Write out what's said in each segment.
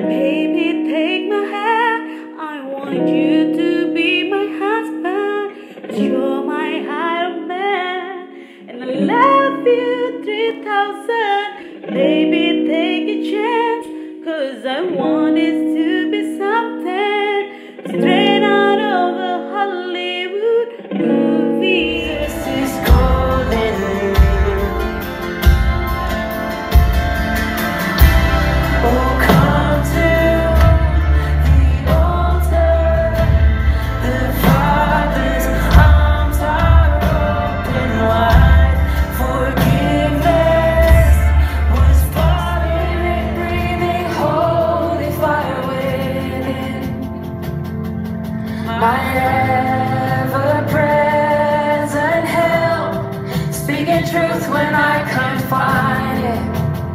Baby, take my hand. I want you to be my husband. 'Cause you're my Iron Man, and I love you 3000. Baby, take a chance, 'cause I want it to be something straight out of a Hollywood movie. This is golden. Oh, come to the altar. The Father's arms are open wide. Forgiveness was falling and breathing holy fire within. My ever-present help, speaking truth when I can't find it.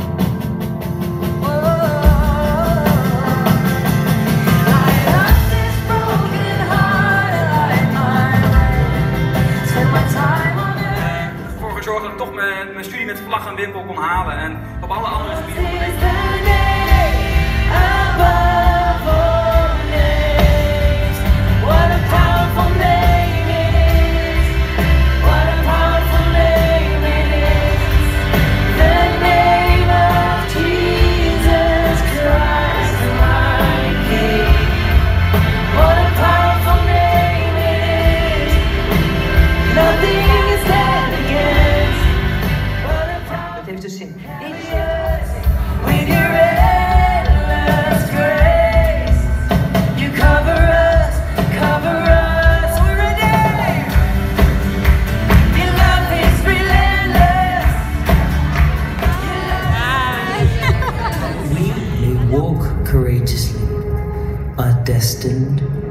I love this broken heart like mine. Spend my time on earth. Ervoor gezorgd dat ik toch mijn studie met vlag en wimpel kon halen en op alle andere gebieden. Is the name above all names. What a powerful name it is. What a powerful name it is. The name of Jesus Christ, my King. What a powerful name it is. Nothing is stand against. What a powerful. Dat heeft dus zin. With your endless grace, you cover us, we're redeemed. Your love is relentless. We may walk courageously, are destined